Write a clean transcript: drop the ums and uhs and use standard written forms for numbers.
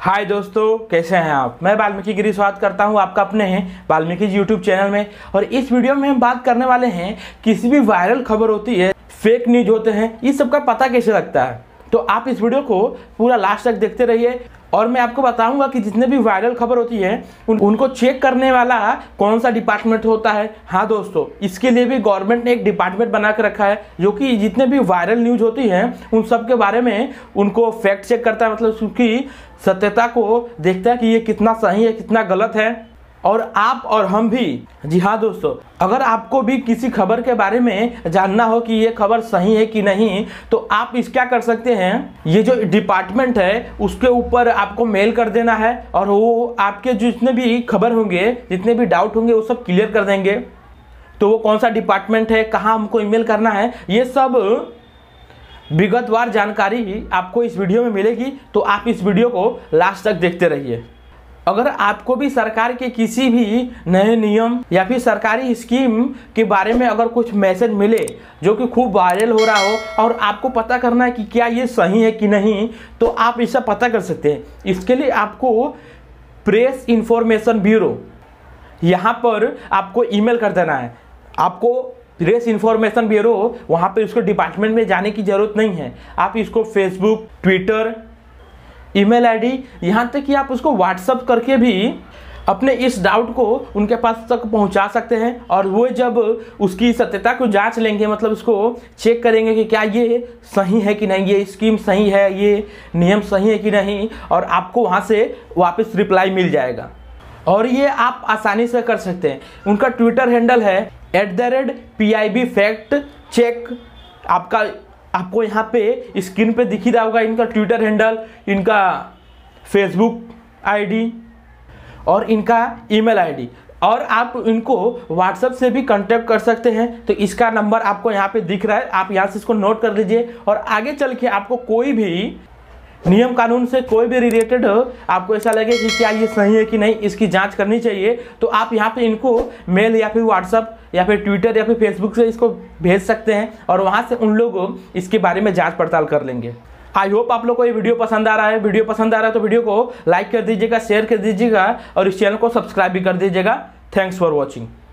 हाय दोस्तों, कैसे हैं आप। मैं वाल्मीकि गिरी स्वागत करता हूं आपका अपने वाल्मीकि यूट्यूब चैनल में। और इस वीडियो में हम बात करने वाले हैं किसी भी वायरल खबर होती है, फेक न्यूज होते हैं, इस सब का पता कैसे लगता है। तो आप इस वीडियो को पूरा लास्ट तक देखते रहिए और मैं आपको बताऊंगा कि जितने भी वायरल खबर होती है उनको चेक करने वाला कौन सा डिपार्टमेंट होता है। हाँ दोस्तों, इसके लिए भी गवर्नमेंट ने एक डिपार्टमेंट बना के रखा है जो कि जितने भी वायरल न्यूज होती हैं उन सब के बारे में उनको फैक्ट चेक करता है, मतलब उसकी सत्यता को देखता है कि ये कितना सही है कितना गलत है। और आप और हम भी, जी हाँ दोस्तों, अगर आपको भी किसी खबर के बारे में जानना हो कि ये खबर सही है कि नहीं, तो आप इस क्या कर सकते हैं, ये जो डिपार्टमेंट है उसके ऊपर आपको मेल कर देना है और वो आपके जितने भी खबर होंगे, जितने भी डाउट होंगे वो सब क्लियर कर देंगे। तो वो कौन सा डिपार्टमेंट है, कहाँ हमको ईमेल करना है, ये सब विगतवार जानकारी आपको इस वीडियो में मिलेगी। तो आप इस वीडियो को लास्ट तक देखते रहिए। अगर आपको भी सरकार के किसी भी नए नियम या फिर सरकारी स्कीम के बारे में अगर कुछ मैसेज मिले जो कि खूब वायरल हो रहा हो और आपको पता करना है कि क्या ये सही है कि नहीं, तो आप इससे पता कर सकते हैं। इसके लिए आपको प्रेस इंफॉर्मेशन ब्यूरो यहाँ पर आपको ईमेल कर देना है। आपको प्रेस इंफॉर्मेशन ब्यूरो वहाँ पर उसको डिपार्टमेंट में जाने की ज़रूरत नहीं है। आप इसको फेसबुक, ट्विटर, ईमेल आईडी, यहाँ तक कि आप उसको व्हाट्सअप करके भी अपने इस डाउट को उनके पास तक पहुँचा सकते हैं। और वो जब उसकी सत्यता को जांच लेंगे, मतलब उसको चेक करेंगे कि क्या ये सही है कि नहीं, ये स्कीम सही है, ये नियम सही है कि नहीं, और आपको वहाँ से वापस रिप्लाई मिल जाएगा। और ये आप आसानी से कर सकते हैं। उनका ट्विटर हैंडल है @PIB फैक्ट चेक। आपको यहाँ पे स्क्रीन पे दिख ही रहा होगा इनका ट्विटर हैंडल, इनका फेसबुक आईडी और इनका ईमेल आईडी। और आप इनको व्हाट्सएप से भी कांटेक्ट कर सकते हैं। तो इसका नंबर आपको यहाँ पे दिख रहा है, आप यहाँ से इसको नोट कर लीजिए। और आगे चल के आपको कोई भी नियम कानून से कोई भी रिलेटेड आपको ऐसा लगे कि क्या ये सही है कि नहीं, इसकी जांच करनी चाहिए, तो आप यहाँ पे इनको मेल या फिर व्हाट्सएप या फिर ट्विटर या फिर फेसबुक से इसको भेज सकते हैं और वहाँ से उन लोग इसके बारे में जांच पड़ताल कर लेंगे। आई होप आप लोग को ये वीडियो पसंद आ रहा है। वीडियो पसंद आ रहा है तो वीडियो को लाइक कर दीजिएगा, शेयर कर दीजिएगा और इस चैनल को सब्सक्राइब भी कर दीजिएगा। Thanks for watching.